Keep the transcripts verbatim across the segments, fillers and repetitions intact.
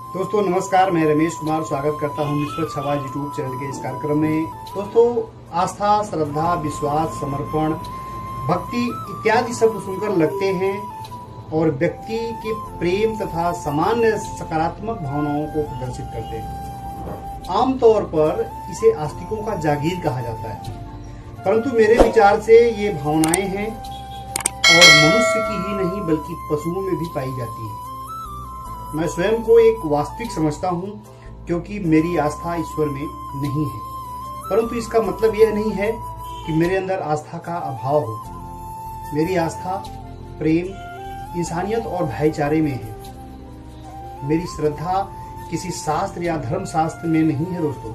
दोस्तों नमस्कार, मैं रमेश कुमार स्वागत करता हूं निष्पक्ष आवाज यूट्यूब चैनल के इस कार्यक्रम में। दोस्तों, आस्था, श्रद्धा, विश्वास, समर्पण, भक्ति इत्यादि शब्द सुनकर लगते हैं और व्यक्ति के प्रेम तथा सामान्य सकारात्मक भावनाओं को प्रदर्शित करते हैं। आमतौर पर इसे आस्तिकों का जागीर कहा जाता है, परंतु मेरे विचार से ये भावनाएं हैं और मनुष्य की ही नहीं बल्कि पशुओं में भी पाई जाती है। मैं स्वयं को एक वास्तविक समझता हूं क्योंकि मेरी आस्था ईश्वर में नहीं है, परंतु इसका मतलब यह नहीं है कि मेरे अंदर आस्था का अभाव हो। मेरी आस्था प्रेम, इंसानियत और भाईचारे में है। मेरी श्रद्धा किसी शास्त्र या धर्म शास्त्र में नहीं है दोस्तों,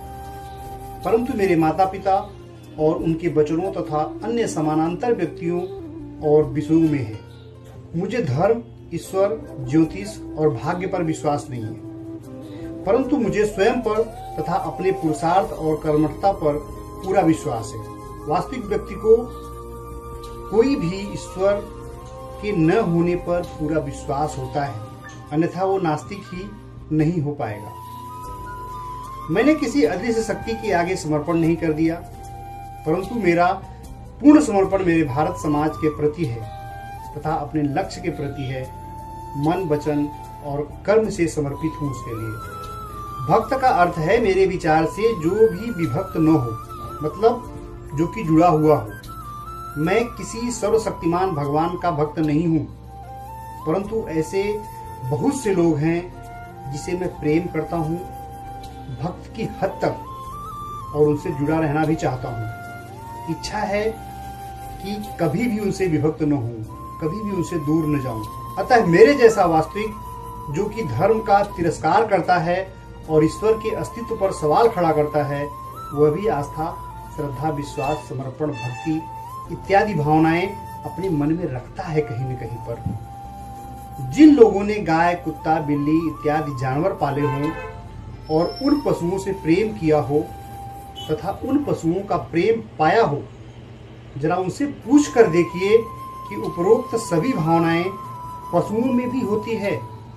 परंतु मेरे माता पिता और उनके वचनों तथा अन्य समानांतर व्यक्तियों और विषयों में है। मुझे धर्म, ईश्वर, ज्योतिष और भाग्य पर विश्वास नहीं है, परंतु मुझे स्वयं पर तथा अपने पुरुषार्थ और कर्मठता पर पूरा विश्वास है। वास्तविक व्यक्ति को कोई भी ईश्वर के न होने पर पूरा विश्वास होता है, अन्यथा वो नास्तिक ही नहीं हो पाएगा। मैंने किसी अदृश्य शक्ति के आगे समर्पण नहीं कर दिया, परंतु मेरा पूर्ण समर्पण मेरे भारत समाज के प्रति है तथा अपने लक्ष्य के प्रति है। मन, वचन और कर्म से समर्पित हूं उसके लिए। भक्त का अर्थ है मेरे विचार से जो भी विभक्त न हो, मतलब जो कि जुड़ा हुआ हो। मैं किसी सर्वशक्तिमान भगवान का भक्त नहीं हूं, परंतु ऐसे बहुत से लोग हैं जिसे मैं प्रेम करता हूं भक्त की हद तक, और उनसे जुड़ा रहना भी चाहता हूं। इच्छा है कि कभी भी उनसे विभक्त न हूं, कभी भी उनसे दूर न जाऊं। अतः मेरे जैसा वास्तविक जो कि धर्म का तिरस्कार करता है और ईश्वर के अस्तित्व पर सवाल खड़ा करता है, वह भी आस्था, श्रद्धा, विश्वास, समर्पण, भक्ति इत्यादि भावनाएं अपने मन में रखता है कहीं न कहीं पर। जिन लोगों ने गाय, कुत्ता, बिल्ली इत्यादि जानवर पाले हों और उन पशुओं से प्रेम किया हो तथा उन पशुओं का प्रेम पाया हो, जरा उनसे पूछ कर देखिए कि उपरोक्त सभी भावनाएं पशुओं में भी होती है।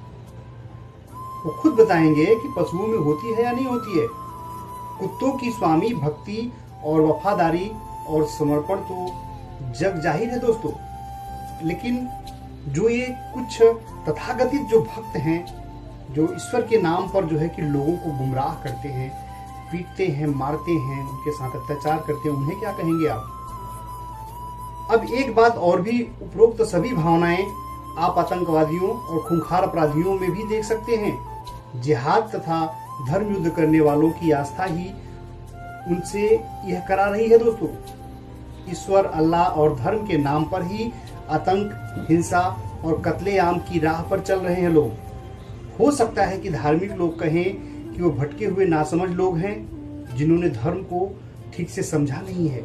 वो खुद बताएंगे कि पशुओं में होती है या नहीं होती है। कुत्तों की स्वामी भक्ति और वफादारी और समर्पण तो जग जाहिर है दोस्तों, लेकिन जो ये कुछ तथाकथित जो भक्त हैं, जो ईश्वर के नाम पर जो है कि लोगों को गुमराह करते हैं, पीटते हैं, मारते हैं, उनके साथ अत्याचार करते हैं, उन्हें क्या कहेंगे आप? अब एक बात और भी, उपरोक्त सभी भावनाएं आप आतंकवादियों और खूंखार अपराधियों में भी देख सकते हैं। जिहाद तथा धर्म युद्ध करने वालों की आस्था ही उनसे यह करा रही है दोस्तों। ईश्वर, अल्लाह और धर्म के नाम पर ही आतंक, हिंसा और कत्लेआम की राह पर चल रहे हैं लोग। हो सकता है कि धार्मिक लोग कहें कि वो भटके हुए नासमझ लोग हैं जिन्होंने धर्म को ठीक से समझा नहीं है,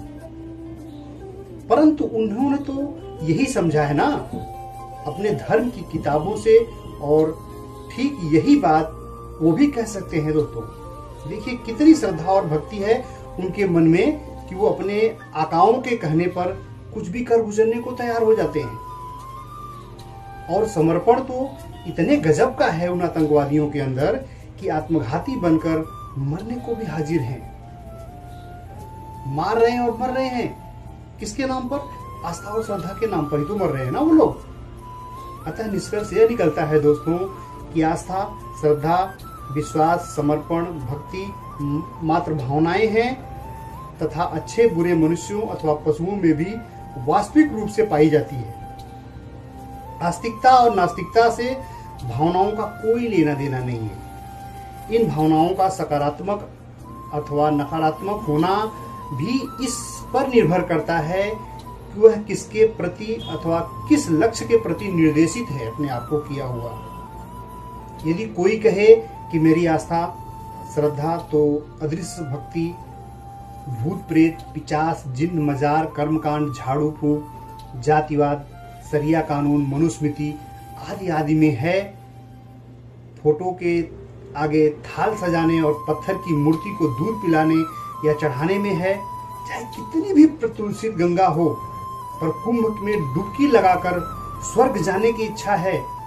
परंतु उन्होंने तो यही समझा है ना अपने धर्म की किताबों से, और ठीक यही बात वो भी कह सकते हैं दोस्तों। देखिए कितनी श्रद्धा और भक्ति है उनके मन में कि वो अपने आकाओं के कहने पर कुछ भी कर गुजरने को तैयार हो जाते हैं। और समर्पण तो इतने गजब का है उन आतंकवादियों के अंदर कि आत्मघाती बनकर मरने को भी हाजिर हैं। मार रहे हैं और मर रहे हैं किसके नाम पर? आस्था और श्रद्धा के नाम पर ही तो मर रहे हैं ना वो लोग। अतः निष्कर्ष यह निकलता है दोस्तों कि आस्था, श्रद्धा, विश्वास, समर्पण, भक्ति मात्र भावनाएं हैं तथा अच्छे बुरे मनुष्यों अथवा पशुओं में भी वास्तविक रूप से पाई जाती है। आस्तिकता और नास्तिकता से भावनाओं का कोई लेना देना नहीं है। इन भावनाओं का सकारात्मक अथवा नकारात्मक होना भी इस पर निर्भर करता है कि वह किसके प्रति अथवा किस लक्ष्य के प्रति निर्देशित है अपने आप को किया हुआ। यदि कोई कहे कि मेरी आस्था, श्रद्धा तो अदृश्य भक्ति, भूत प्रेत, पिचास, जिन्न, मजार, कर्मकांड, झाड़ू फूंक, जातिवाद, शरिया कानून, मनुस्मृति आदि आदि में है, फोटो के आगे थाल सजाने और पत्थर की मूर्ति को दूध पिलाने या चढ़ाने में है, चाहे कितनी भी प्रतुलसित गंगा हो, पर कुंभ में डुबकी लगाकर स्वर्ग जाने की इच्छा है,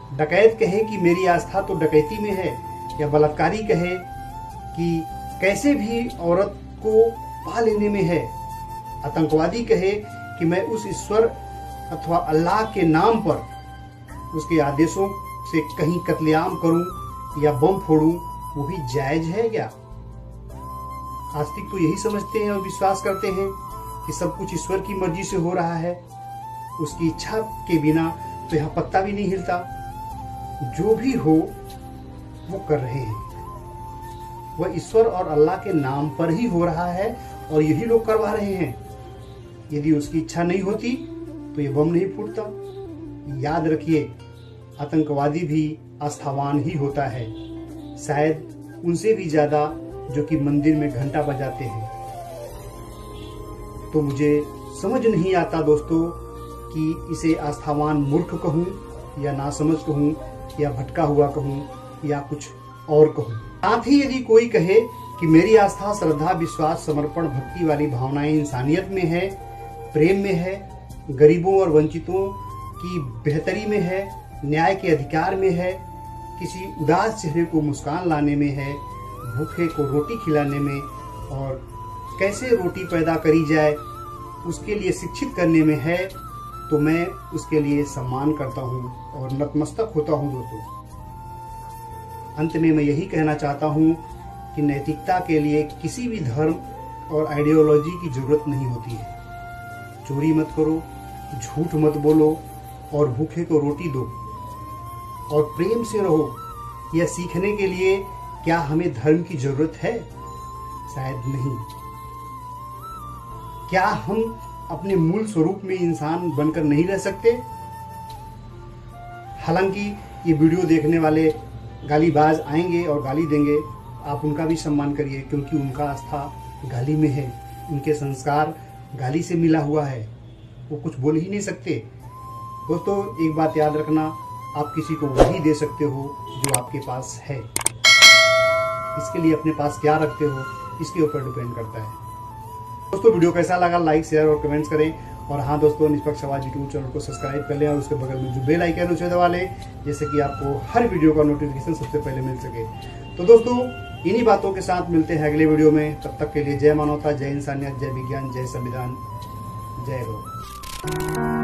डकैत कहे कि मेरी आस्था तो डकैती में है, या बलात्कारी कहे कि कैसे भी औरत को पा लेने में है, आतंकवादी कहे कि मैं उस ईश्वर अथवा अल्लाह के नाम पर उसके आदेशों से कहीं कत्लेआम करूं या बम फोड़ूं, वो भी जायज है क्या? आस्तिक तो यही समझते हैं और विश्वास करते हैं कि सब कुछ ईश्वर की मर्जी से हो रहा है, उसकी इच्छा के बिना तो यहाँ पत्ता भी नहीं हिलता। जो भी हो वो कर रहे हैं, वह ईश्वर और अल्लाह के नाम पर ही हो रहा है और यही लोग करवा रहे हैं। यदि उसकी इच्छा नहीं होती तो ये बम नहीं फूटता। याद रखिए, आतंकवादी भी आस्थावान ही होता है, शायद उनसे भी ज्यादा, जो कि मंदिर में घंटा बजाते हैं। तो मुझे समझ नहीं आता दोस्तों कि इसे आस्थावान मूर्ख कहूं या नासमझ कहूं या भटका हुआ कहूं या कुछ और कहूं। साथ ही यदि कोई कहे कि मेरी आस्था, श्रद्धा, विश्वास, समर्पण, भक्ति वाली भावनाएं इंसानियत में है, प्रेम में है, गरीबों और वंचितों की बेहतरी में है, न्याय के अधिकार में है, किसी उदास चेहरे को मुस्कान लाने में है, भूखे को रोटी खिलाने में और कैसे रोटी पैदा करी जाए उसके लिए शिक्षित करने में है, तो मैं उसके लिए सम्मान करता हूं और नतमस्तक होता हूं। दोस्तों, अंत में मैं यही कहना चाहता हूं कि नैतिकता के लिए किसी भी धर्म और आइडियोलॉजी की जरूरत नहीं होती है। चोरी मत करो, झूठ मत बोलो और भूखे को रोटी दो और प्रेम से रहो। यह सीखने के लिए क्या हमें धर्म की जरूरत है? शायद नहीं। क्या हम अपने मूल स्वरूप में इंसान बनकर नहीं रह सकते? हालांकि ये वीडियो देखने वाले गालीबाज आएंगे और गाली देंगे, आप उनका भी सम्मान करिए, क्योंकि उनका आस्था गाली में है, उनके संस्कार गाली से मिला हुआ है, वो कुछ बोल ही नहीं सकते। दोस्तों, एक बात याद रखना, आप किसी को वही दे सकते हो जो आपके पास है। इसके लिए अपने पास क्या रखते हो, इसके ऊपर डिपेंड करता है। दोस्तों, वीडियो कैसा लगा लाइक, शेयर और कमेंट्स करें। और हाँ दोस्तों, निष्पक्ष आवाज यूट्यूब चैनल को सब्सक्राइब कर लें और उसके बगल में जो बेल आइकन है उसे दबा लें, जैसे कि आपको हर वीडियो का नोटिफिकेशन सबसे पहले मिल सके। तो दोस्तों, इन्हीं बातों के साथ मिलते हैं अगले वीडियो में। तब तक के लिए जय मानवता, जय इंसानियत, जय विज्ञान, जय संविधान, जय गौ।